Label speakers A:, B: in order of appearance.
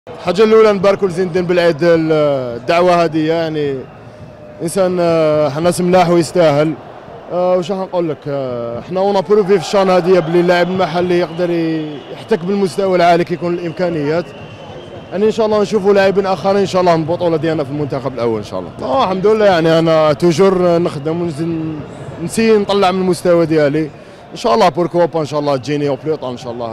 A: الحاجه الاولى نباركوا لزين الدين بالعيد، الدعوه هذه يعني انسان ناس ملاح ويستاهل. واش راح نقول لك، احنا اون بروفي في الشان هذه بلي اللاعب المحلي يقدر يحتك بالمستوى العالي كي يكون الامكانيات. يعني ان شاء الله نشوفوا لاعبين اخرين ان شاء الله من البطوله ديالنا في المنتخب الاول ان شاء الله. الحمد لله، يعني انا توجور نخدم ونسي نطلع من المستوى ديالي ان شاء الله. بوركوا با ان شاء الله تجيني او بلوطا ان شاء الله.